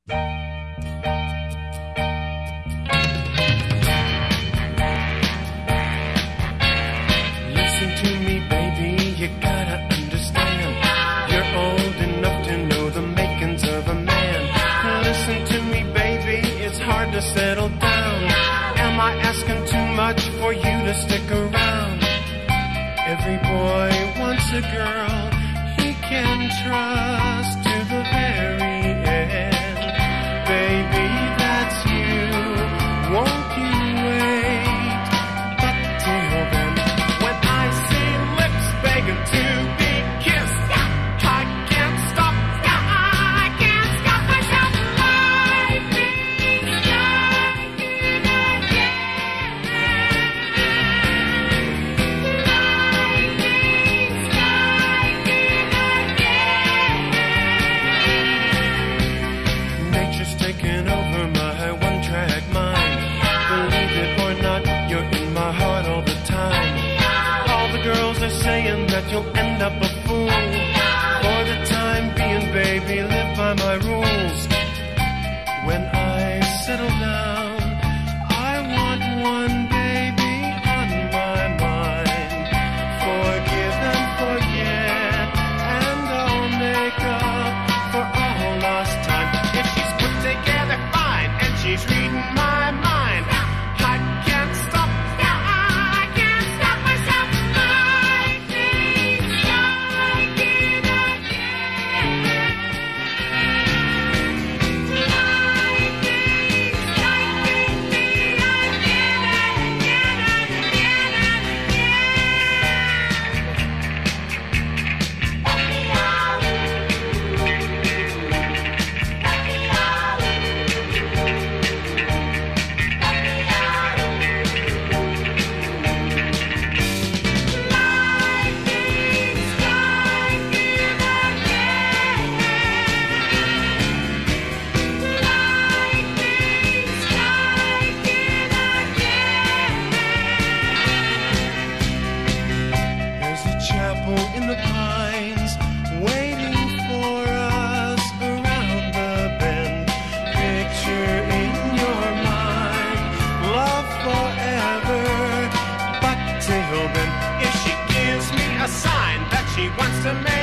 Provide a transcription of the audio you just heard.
Listen to me, baby, you gotta understand. You're old enough to know the makings of a man. Listen to me, baby, it's hard to settle down. Am I asking too much for you to stick around? Every boy wants a girl he can trust to the very end. Baby, that's you. Won't you wait? But till then, when I see lips begging to be kissed, I can't stop. I can't stop myself. Lightning strikes again. Nature's taken over my one-track mind. Believe it or not, you're in my heart all the time. All the girls are saying that you'll end up a fool. For the time being, baby, live by my rules. When I settle down, I want one baby on my mind. Forgive and forget, and I'll make up for all lost time. If she's put together fine, and she's reading my mind, I can't stop. I can't stop myself. Lightning striking again. Lightning striking me again and again and again and There's a chapel in the pines waiting for us around the bend. Picture in your mind love forever. But till then, if she gives me a sign that she wants to marry